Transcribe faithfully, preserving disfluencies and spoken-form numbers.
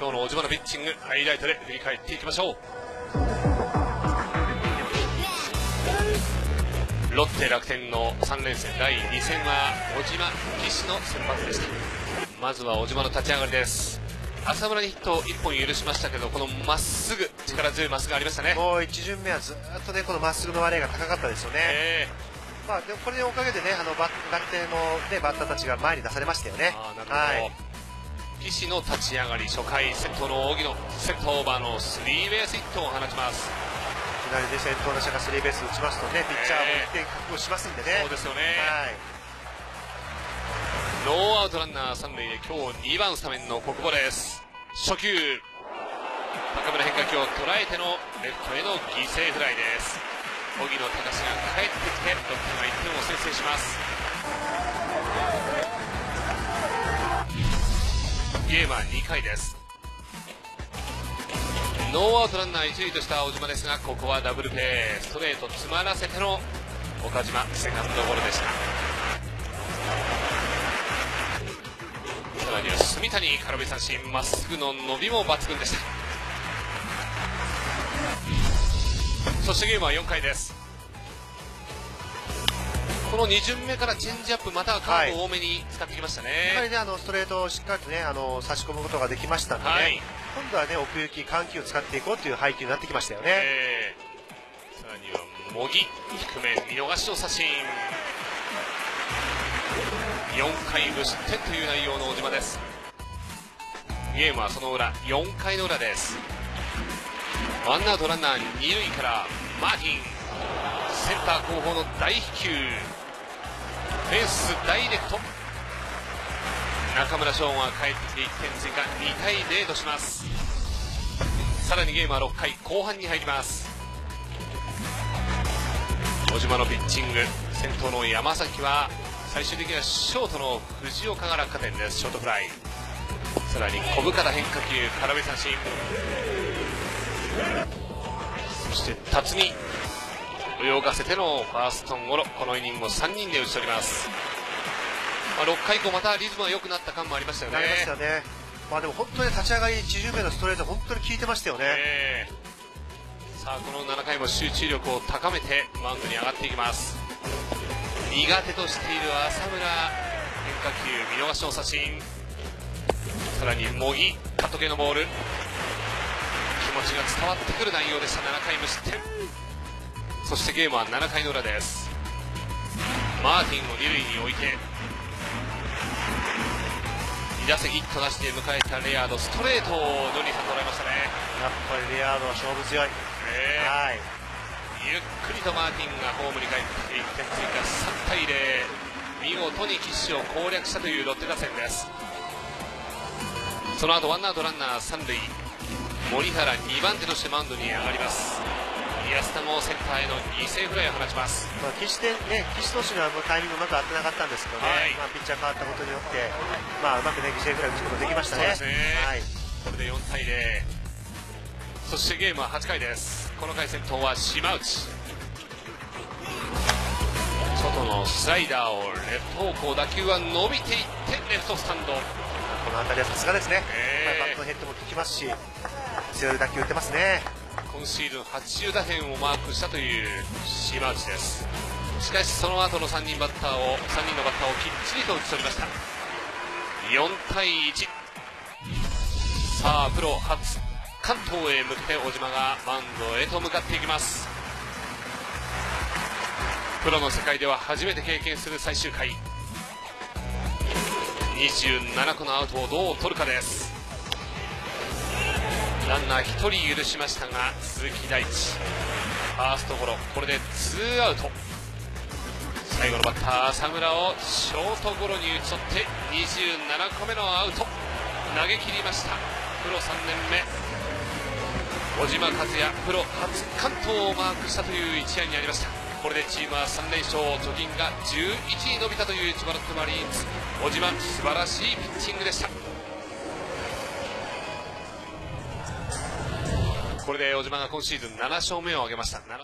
今日の小島のピッチングハイライトで振り返っていきましょう。ロッテ楽天のさん連戦だいに戦は小島岸の先発でした。まずは小島の立ち上がりです。浅村にヒットいっぽん許しましたけど、このまっすぐ力強いまっすぐありましたね。 もういち巡目はずっとねこのまっすぐの割合が高かったですよね。えー、まあでもこれのおかげでねあのバ楽天のねバッターたちが前に出されましたよね。 あ、なるほど。はい、岸の立ち上がり、初回先頭の荻野センターオーバーのスリーベースヒットを放ちます。 いきなりで先頭打者がスリーベース打ちますとね、ピッチャーもいってん覚悟しますんでね。 そうですよね。はい、ノーアウトランナーさん塁で今日にばんスタメンの小久保です。初球高めの変化球を捉えてのレフトへの犠牲フライです。荻野貴司が帰ってきてロッテがいってんを先制します。ゲームはにかいです。ノーアウトランナーいち塁とした小島ですが、ここはダブルプレー、ストレート詰まらせての岡島セカンドゴロでした。さらには住谷空振り三振、まっすぐの伸びも抜群でした。そしてゲームはよんかいです。このに巡目からチェンジアップまたはカーブを多めに使ってきましたね。 やはりねあのストレートをしっかりとねあの差し込むことができましたので、ね、はい、今度はね奥行き緩急を使っていこうという配球になってきましたよね。えー、さらには茂木低め見逃しの三振、よんかい無失点という内容の小島です。ゲームはその裏よんかいの裏です。ワンアウトランナーに塁からマーティンセンター後方の大飛球、フェンスダイレクト、中村奨吾が帰ってきていってん追加、にたいゼロとします。さらにゲームはろっかい後半に入ります。小島のピッチング、先頭の山崎は最終的にはショートの藤岡が落下点です。ショートフライ、さらに小深田変化球空振り三振、そして辰巳泳がせてのファーストゴロ、このイニングをさんにんで打ち取ります。まあ、ろっかい以降またリズムが良くなった感もありましたよね。 ありましたね。まあでも本当に立ち上がりいち巡目のストレート本当に効いてましたよね。えー、さあこのななかいも集中力を高めてマウンドに上がっていきます。苦手としている浅村変化球見逃しの三振、さらに茂木カット系のボール、気持ちが伝わってくる内容でした。ななかい無失点。そしてゲームはななかいの裏です。マーティンをに塁に置いてに打席ヒットなしで迎えたレアード、ストレートをジョニーさん捉えましたね。 やっぱりレアードは勝負強い。えー、はい、 ゆっくりとマーティンがホームに帰ってきていってん追加、さんたいゼロ、見事に岸を攻略したというロッテ打線です。その後ワンアウトランナーさん塁、森原にばん手としてマウンドに上がります。安田もセンターへの犠牲フライを放ちます。 まあ、決してね、岸投手にはタイミングうまく合ってなかったんですけどね、はい、まあ、ピッチャー変わったことによって、まあ、うまくね、犠牲フライ打つことができましたね。そうですね、はい、 これでよんたいゼロ。そしてゲームははちかいです。この回先頭は島内、外のスライダーをレフト方向、打球は伸びていってレフトスタンド。 この辺りはさすがですね、えー、バットのヘッドも効きますし強い打球打ってますね。 今シーズンはちじゅう打点をマークしたという島内です。しかしその後のさんにんバッターをさんにんのバッターをきっちりと打ち取りました。よんたいいち。さあプロ初完投へ向けて小島がマウンドへと向かっていきます。プロの世界では初めて経験する最終回、にじゅうななこのアウトをどう取るかです。ランナーひとり許しましたが鈴木大地ファーストゴロ、これでツーアウト。最後のバッター浅村をショートゴロに打ち取ってにじゅうななこめのアウト、投げ切りました。プロさんねんめ小島和也、プロ初完投をマークしたという一夜になりました。これでチームはさん連勝、貯金がじゅういちに伸びたという千葉ロッテマリーンズ。小島素晴らしいピッチングでした。これで小島が今シーズンなな勝目を挙げました。